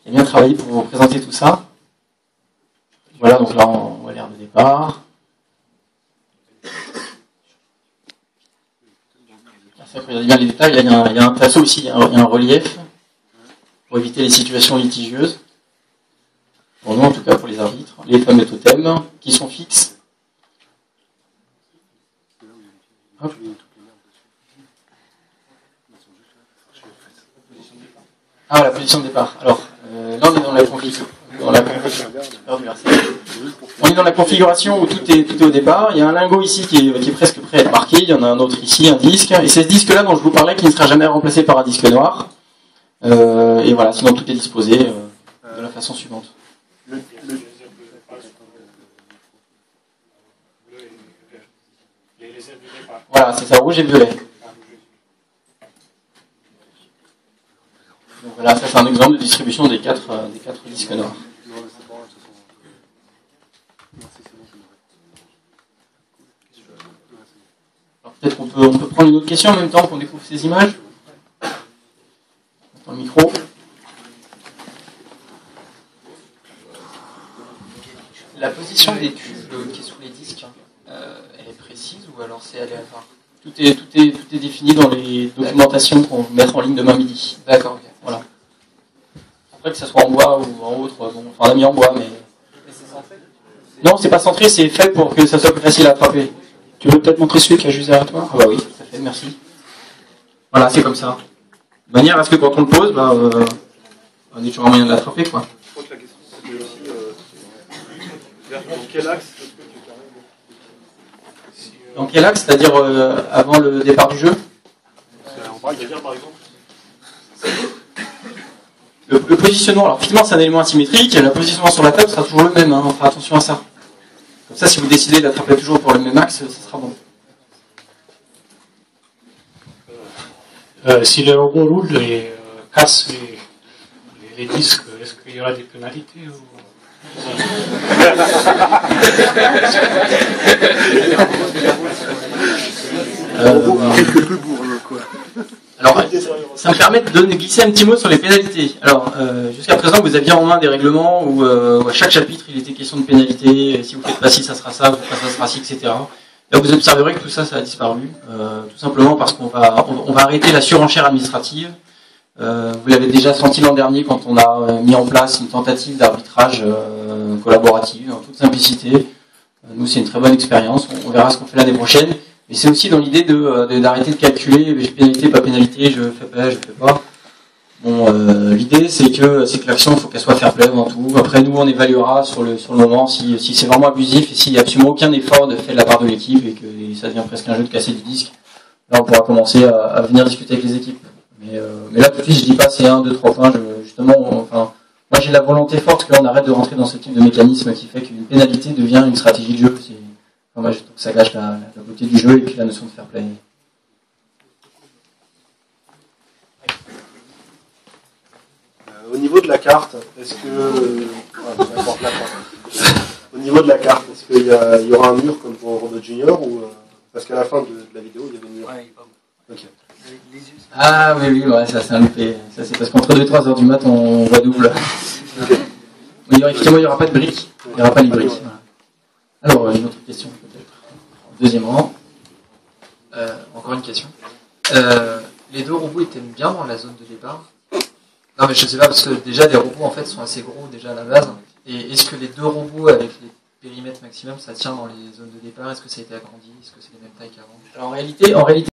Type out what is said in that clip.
qui a bien travaillé pour vous présenter tout ça. Voilà, donc là, on voit l'aire de départ. Ça, regardez bien les détails. Là, il y a un plateau aussi, il y a un relief pour éviter les situations litigieuses. Pour nous, en tout cas, pour les arbitres. Les fameux totems qui sont fixes. Hop. Ah, la position de départ. Alors, là, on est dans la configuration. On est dans la configuration où tout est au départ. Il y a un lingot ici qui est presque prêt à être marqué. Il y en a un autre ici, un disque. Et c'est ce disque-là dont je vous parlais qui ne sera jamais remplacé par un disque noir. Et voilà, sinon tout est disposé de la façon suivante. Voilà, c'est ça, rouge et violet. Donc voilà, ça c'est un exemple de distribution des quatre disques noirs. Alors peut-être on peut prendre une autre question en même temps qu'on découvre ces images. Dans le micro. La position des tubes qui est sous les disques, elle est précise ou alors c'est aléatoire? Tout est défini dans les documentations qu'on va mettre en ligne demain midi. D'accord, ok. Voilà. Après que ça soit en bois ou en autre, bon, enfin on a mis en bois, mais... c'est centré? Non, c'est pas centré, c'est fait pour que ça soit plus facile à attraper. Tu veux peut-être montrer celui qui a juste derrière toi? Ah bah oui, tout à fait, merci. Voilà, c'est comme ça. De manière à ce que quand on le pose, on est toujours un moyen de l'attraper, quoi. Je crois que la question c'était aussi dans quel axe est-ce que tu carries? Dans quel axe, c'est-à-dire avant le départ du jeu? On parle de dire par exemple. Le positionnement, alors effectivement c'est un élément asymétrique, le positionnement sur la table sera toujours le même, hein, on fera attention à ça. Comme ça, si vous décidez d'attraper toujours pour le même axe, ça sera bon. Si le robot roule et casse les disques, est-ce qu'il y aura des pénalités ou... Quelques peu bourges, quoi. Alors, ça me permet de glisser un petit mot sur les pénalités. Alors, jusqu'à présent, vous aviez en main des règlements où à chaque chapitre, il était question de pénalité. Si vous faites pas ci, ça sera ça, vous faites pas ça sera ci, etc. Là, vous observerez que tout ça, ça a disparu. Tout simplement parce qu'on va arrêter la surenchère administrative. Vous l'avez déjà senti l'an dernier quand on a mis en place une tentative d'arbitrage collaborative, en toute simplicité. Nous, c'est une très bonne expérience. On verra ce qu'on fait l'année prochaine. Mais c'est aussi dans l'idée d'arrêter de calculer pénalité, pas pénalité, je fais pas. Bon, l'idée c'est que l'action, il faut qu'elle soit fair play avant tout. Après, nous, on évaluera sur le moment si c'est vraiment abusif et s'il n'y a absolument aucun effort de fait de la part de l'équipe et que ça devient presque un jeu de casser du disque. Là, on pourra commencer à venir discuter avec les équipes. Mais là, tout de suite, je dis pas c'est 1, 2, 3 points. Moi, j'ai la volonté forte que là, on arrête de rentrer dans ce type de mécanisme qui fait qu'une pénalité devient une stratégie de jeu. Moi, je trouve que ça gâche la beauté du jeu et puis la notion de fair play. Au niveau de la carte, est-ce que... Au niveau de la carte, est-ce qu'il y aura un mur comme pour Robot Junior ou parce qu'à la fin de la vidéo, il y avait un mur. Ouais, il est pas bon. Ok. Ah oui, ouais, ça c'est un loupé. Ça c'est parce qu'entre 2 et 3 heures du mat, on voit double. Okay. Effectivement, il n'y aura pas de briques. Il n'y aura pas les briques. Voilà. Alors, une autre question peut-être. Deuxième rang. Encore une question. Les deux robots étaient bien dans la zone de départ? Non mais je sais pas, parce que déjà des robots en fait sont assez gros déjà à la base. Et est-ce que les deux robots avec les périmètres maximum, ça tient dans les zones de départ? Est-ce que ça a été agrandi? Est-ce que c'est les mêmes tailles qu'avant? Alors en réalité,